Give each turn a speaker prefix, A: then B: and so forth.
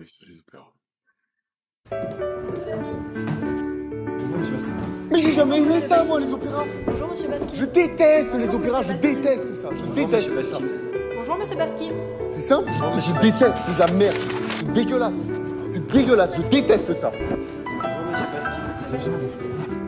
A: déteste les opéras.
B: Bonjour, monsieur Baskin.
C: Mais j'ai jamais aimé ça, moi, les opéras.
D: Bonjour Monsieur Baskin.
C: Je déteste les
D: Bonjour,
C: opéras, je
D: monsieur Baskin.
C: déteste ça. Je
B: Bonjour,
C: déteste
B: monsieur
C: ça.
B: Baskin.
D: Bonjour Monsieur Baskin.
C: C'est simple, mais je déteste, c'est de la merde. C'est dégueulasse. C'est dégueulasse, je déteste ça.
B: Bonjour, monsieur Baskin. C'est absolument bon.